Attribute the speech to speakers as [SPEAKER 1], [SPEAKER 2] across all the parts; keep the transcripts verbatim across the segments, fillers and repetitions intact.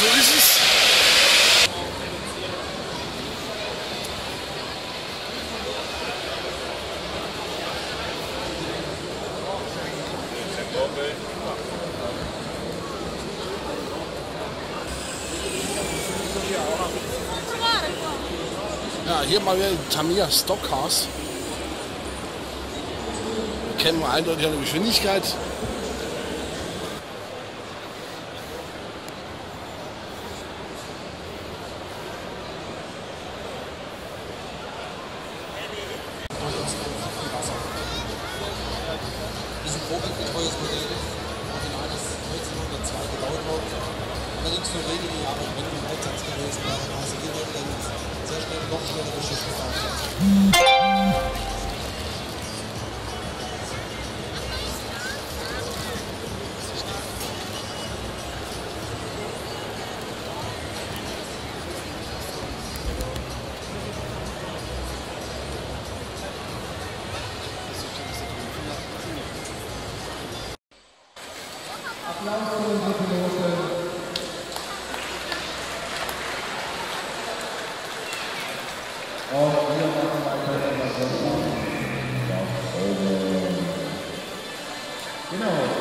[SPEAKER 1] so ist es. Ja, hier mal wieder Tamiya Stockcars. Kennen wir eindeutig eine Geschwindigkeit.
[SPEAKER 2] Das ist ein probegetreues Modell, original ist neunzehnhundertzwei gebaut worden. Allerdings nur wenige Jahre drin im Einsatz gewesen, weil der Passagier dann sehr schnell noch schnellere Schiffe gefahren hat.
[SPEAKER 3] Applaus für unsere Piloten. Und wir machen weiter in das Restaurant. Nach oben. Genau.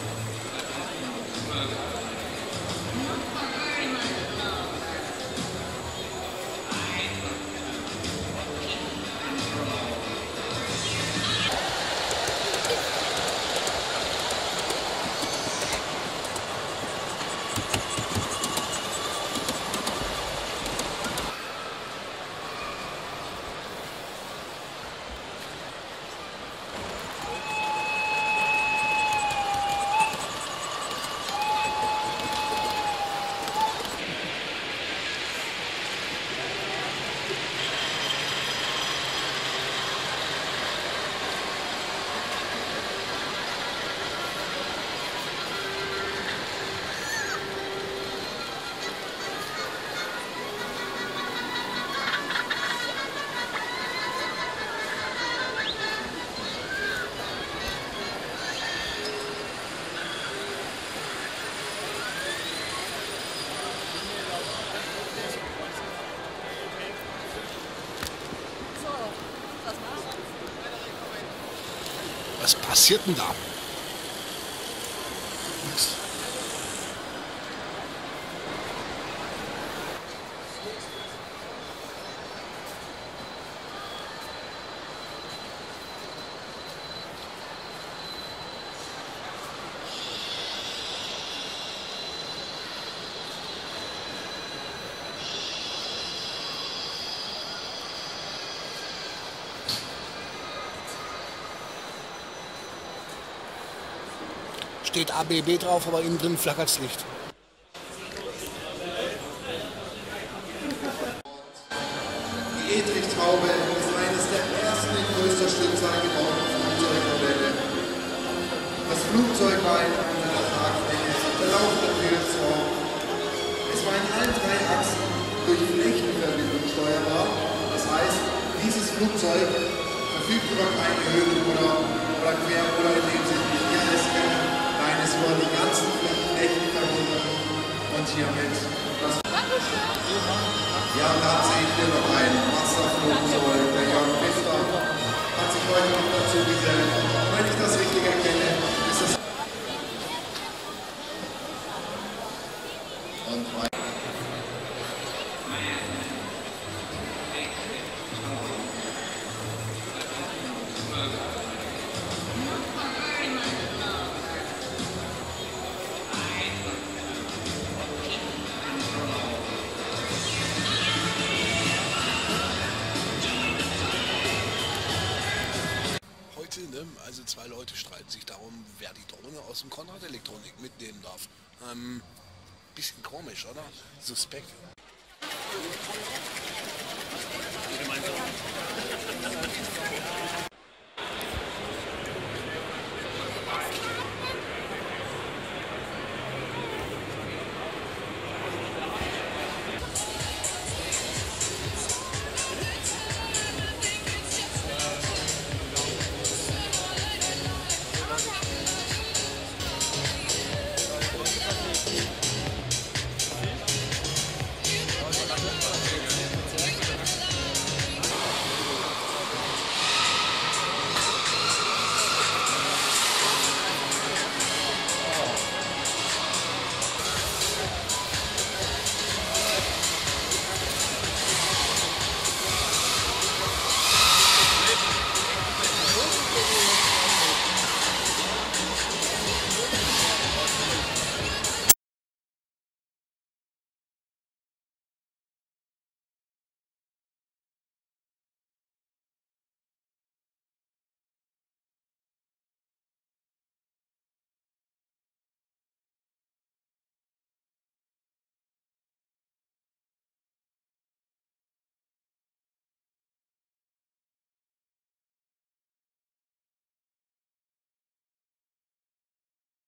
[SPEAKER 1] Was passiert denn da? Nix. Steht A B B drauf, aber innen drin flackert's Licht.
[SPEAKER 4] Die E-Trichtaube ist eines der ersten in größter Stückzahl gebauten Flugzeugmodelle. Das Flugzeug war in einer Tragfläche der laufenden Pilzform. Es war in allen drei Achsen durch Flächenverbindung steuerbar. Das heißt, dieses Flugzeug verfügt über keine Höhenruder oder Querruder in dem Sinne, wie wir es kennen. Nein, es wurden die ganzen Flächen verbunden und hiermit das. Ja, und dann sehen wir noch ein Wasserflugzeug. Der Jörg Pfister hat sich heute noch dazu gesellt. Wenn ich das richtig erkenne, ist es. Und weiter.
[SPEAKER 1] Ne? Also zwei Leute streiten sich darum, wer die Drohne aus dem Konrad Elektronik mitnehmen darf. Ähm, bisschen komisch, oder? Suspekt.